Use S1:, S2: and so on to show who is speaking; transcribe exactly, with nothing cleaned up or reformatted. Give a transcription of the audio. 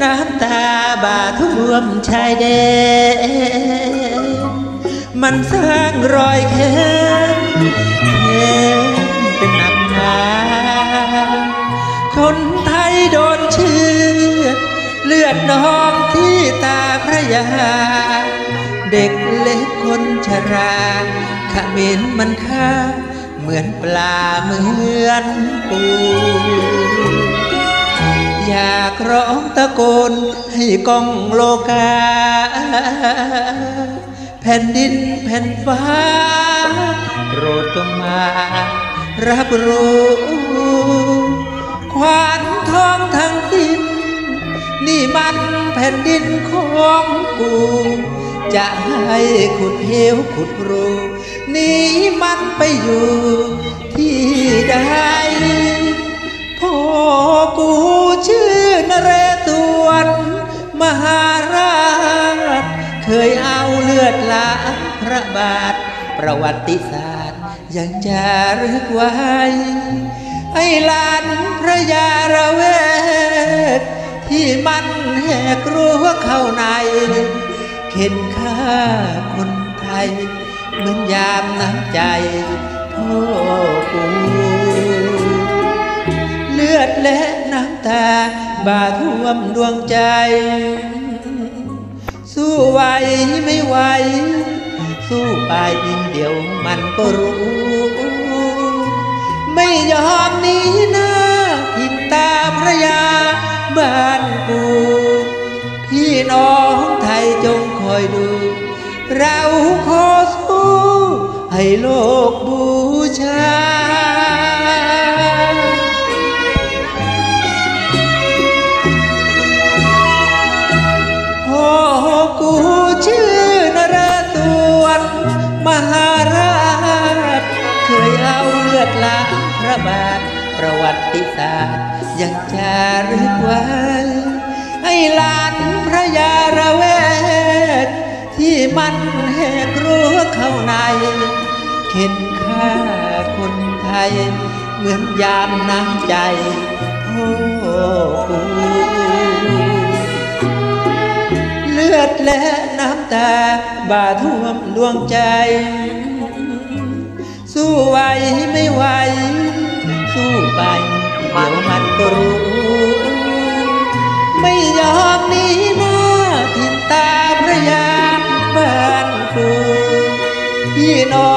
S1: น้ำตาบาท่วมชายแดนมันสร้างรอยแค้นแค้นเป็นหนักหนาคนไทยโดนเชือดเลือดนองที่ตาพระยาเด็กเล็กคนชราขมิ้นมันฆ่าเหมือนปลาเหมือนปูอยากร้องตะโกนให้ก้องโลกาแผ่นดินแผ่นฟ้าโปรดจงมารับรู้ควานทองทั้งดินนี่มันแผ่นดินของกูจะให้ขุดเหวขุดรูนี่มันไปอยู่ที่ใดพ่อกูชื่อนเรศวรมหาราชเคยเอาเลือดล้างพระบาทประวัติศาสตร์ยังจะรึกไว้ไอ้หลานพระยาระเวทที่มันแหกรั้วเข้าในเข็นฆ่าคนไทยเหมือนยามน้ำใจพ่อกูเลือดและน้ำตาบาท่วมดวงใจสู้ไหวไม่ไหวสู้ไปเดี๋ยวมันก็รู้ไม่ยอมหนีหน้าทิ่นตาพระยาบ้านกูพี่น้องไทยจงคอยดูเราขอสู้ให้โลกบูชาพ่อกูชื่อนเรศวรมหาราชเคยเอาเลือดล้างพระบาทประวัติศาสตร์ยังจะรึกไว้ไอ้หลานพระยาระเวทที่มันแหกรั้วเข้าในเข็นฆ่าคนไทยเหมือนยามน้ำใจพ่อกูเลือดและน้ำตาบาท่วมดวงใจสู้ไหวไม่ไหวสู้ไปเดี๋ยวมันก็รู้ไม่ยอมหนีหน้าทิ่นตาพระยาบ้านกูพี่น้อ